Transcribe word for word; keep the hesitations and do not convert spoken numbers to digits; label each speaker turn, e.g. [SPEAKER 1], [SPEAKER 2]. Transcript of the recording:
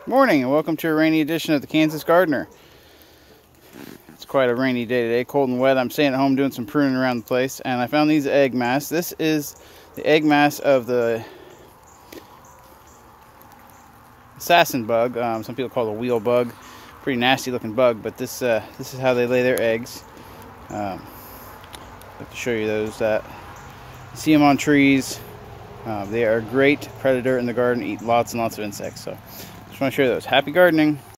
[SPEAKER 1] Morning and welcome to a rainy edition of the Kansas Gardener. It's quite a rainy day today, cold and wet. I'm staying at home doing some pruning around the place, and I found these egg masks. This is the egg mass of the assassin bug. Um, some people call it a wheel bug. Pretty nasty looking bug, but this uh, this is how they lay their eggs. Um, I have to show you those. That you see them on trees. Uh, they are a great predator in the garden. Eat lots and lots of insects. So just want to share those. Happy gardening.